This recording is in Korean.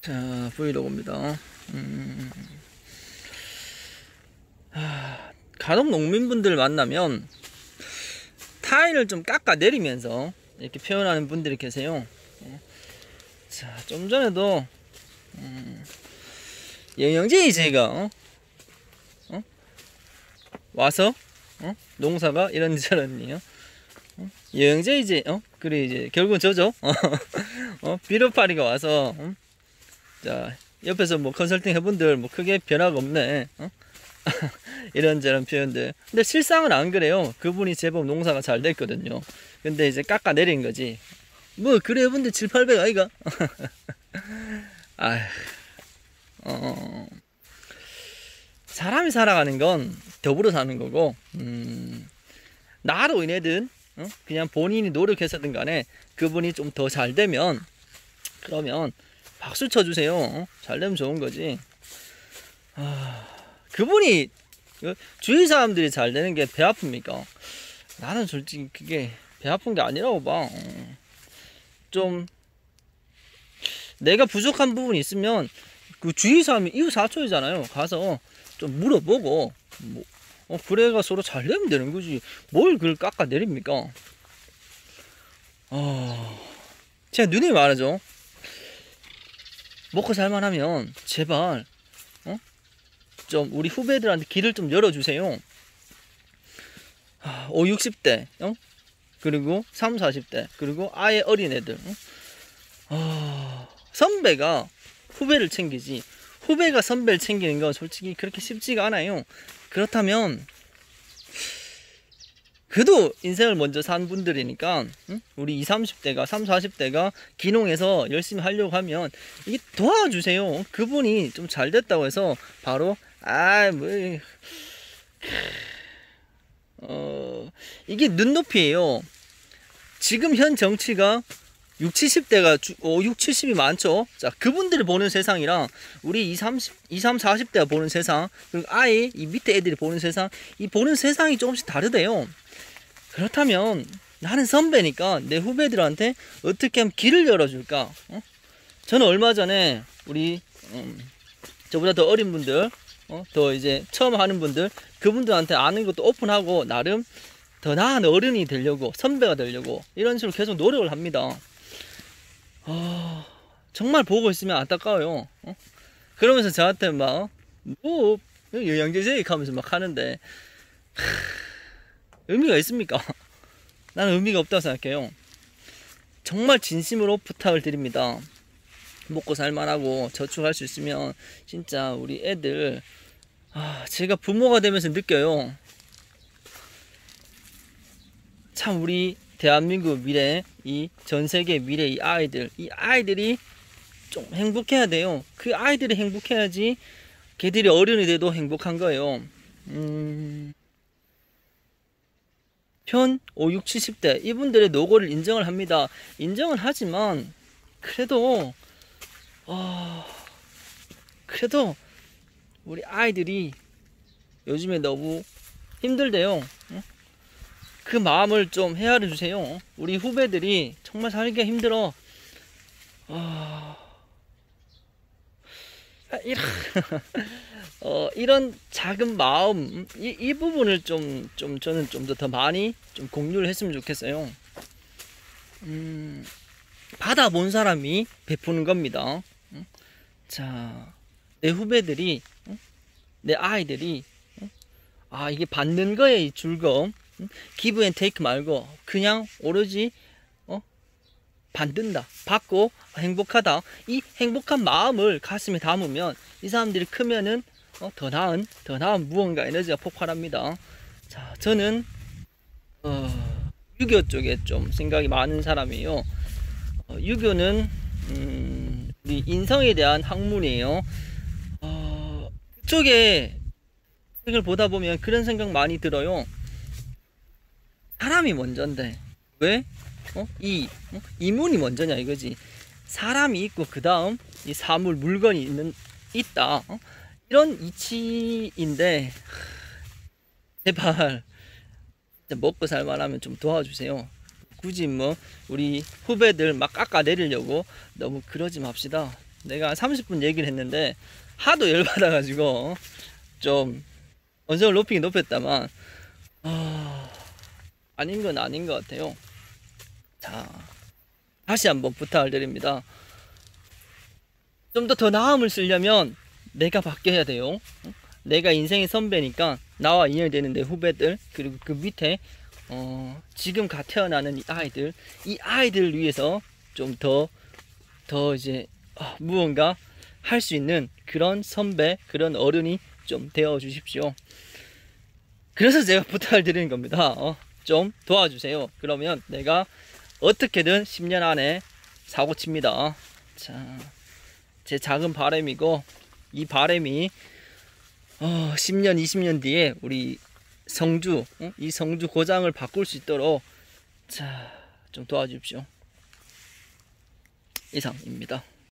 자, 브이로그입니다. 간혹 농민분들 만나면 타일을 좀 깎아 내리면서 이렇게 표현하는 분들이 계세요. 자, 좀 전에도 영양제이 제가 와서 농사가 이런저런이요. 영양제 이제 그래 이제 결국은 저죠. 비료파리가 와서 자, 옆에서 뭐 컨설팅 해본들 뭐 크게 변화가 없네. 이런저런 표현들. 근데 실상은 안 그래요. 그분이 제법 농사가 잘 됐거든요. 근데 이제 깎아 내린 거지. 뭐 그래 해본들 7, 800 아이가? 아휴. 사람이 살아가는 건 더불어 사는 거고, 나로 인해든 그냥 본인이 노력해서든 간에 그분이 좀 더 잘 되면, 그러면 박수 쳐주세요. 잘 되면 좋은 거지. 그분이 주위 사람들이 잘 되는 게 배 아픕니까? 나는 솔직히 그게 배 아픈 게 아니라고 봐. 좀 내가 부족한 부분이 있으면 그 주위 사람이 이웃 사촌이잖아요. 가서 좀 물어보고 뭐, 그래가 서로 잘 되면 되는 거지. 뭘 그걸 깎아 내립니까? 제가 눈이 말하죠. 먹고 살만하면 제발 좀 우리 후배들한테 길을 좀 열어주세요. 5, 60대 그리고 3, 40대 그리고 아예 어린애들 선배가 후배를 챙기지 후배가 선배를 챙기는 건 솔직히 그렇게 쉽지가 않아요. 그렇다면 그래도 인생을 먼저 산 분들이니까 우리 20, 30대가 3, 40대가 기농해서 열심히 하려고 하면 이게 도와주세요. 그분이 좀 잘 됐다고 해서 바로 이게 눈높이에요. 지금 현 정치가 6, 70대가 6, 70이 많죠. 자, 그분들이 보는 세상이랑 우리 2, 3, 40대가 보는 세상, 그리고 아예 이 밑에 애들이 보는 세상, 이 보는 세상이 조금씩 다르대요. 그렇다면 나는 선배니까 내 후배들한테 어떻게 하면 길을 열어줄까? 저는 얼마 전에 우리 저보다 더 어린 분들, 더 이제 처음 하는 분들, 그분들한테 아는 것도 오픈하고 나름 더 나은 어른이 되려고, 선배가 되려고 이런 식으로 계속 노력을 합니다. 정말 보고 있으면 안타까워요. 그러면서 저한테 막 뭐 영양제 제익하면서 막 하는데 의미가 있습니까? 나는 의미가 없다고 생각해요. 정말 진심으로 부탁을 드립니다. 먹고 살만하고 저축할 수 있으면 진짜 우리 애들 제가 부모가 되면서 느껴요. 참 우리 대한민국 미래, 이 전세계 미래 이 아이들이 좀 행복해야 돼요. 그 아이들이 행복해야지 걔들이 어른이 돼도 행복한 거예요. 현 5, 6, 70대 이분들의 노고를 인정을 합니다. 인정을 하지만 그래도 우리 아이들이 요즘에 너무 힘들대요. 그 마음을 좀 헤아려 주세요. 우리 후배들이 정말 살기가 힘들어. 이런 작은 마음, 이 부분을 저는 좀 더 많이 좀 공유를 했으면 좋겠어요. 받아본 사람이 베푸는 겁니다. 자, 내 후배들이, 내 아이들이, 이게 받는 거에 이 즐거움, 기브 앤 테이크 말고 그냥 오로지 받는다, 받고 행복하다, 이 행복한 마음을 가슴에 담으면 이 사람들이 크면은 더 나은 무언가 에너지가 폭발합니다. 자, 저는 유교 쪽에 좀 생각이 많은 사람이에요. 유교는 우리 인성에 대한 학문이에요. 그쪽에 책을 보다 보면 그런 생각 많이 들어요. 사람이 먼저인데 왜 이문이 먼저냐 이거지. 사람이 있고 그 다음 이 사물 물건이 있다. 이런 이치인데 제발 먹고 살만하면 좀 도와주세요. 굳이 뭐 우리 후배들 막 깎아내리려고 너무 그러지 맙시다. 내가 30분 얘기를 했는데 하도 열받아가지고 좀 언성을 높이긴 높였다만 아닌 건 아닌 것 같아요. 자, 다시 한번 부탁을 드립니다. 좀 더 나음을 쓰려면 내가 바뀌어야 돼요. 내가 인생의 선배니까 나와 인연이 되는 내 후배들, 그리고 그 밑에 지금 갓 태어나는 이 아이들을 위해서 좀 더 이제 무언가 할 수 있는 그런 선배, 그런 어른이 좀 되어 주십시오. 그래서 제가 부탁을 드리는 겁니다. 좀 도와주세요. 그러면 내가 어떻게든 10년 안에 사고 칩니다. 자, 제 작은 바람이고, 이 바람이 10년, 20년 뒤에 우리 성주, 이 성주 고장을 바꿀 수 있도록 자, 좀 도와주십시오. 이상입니다.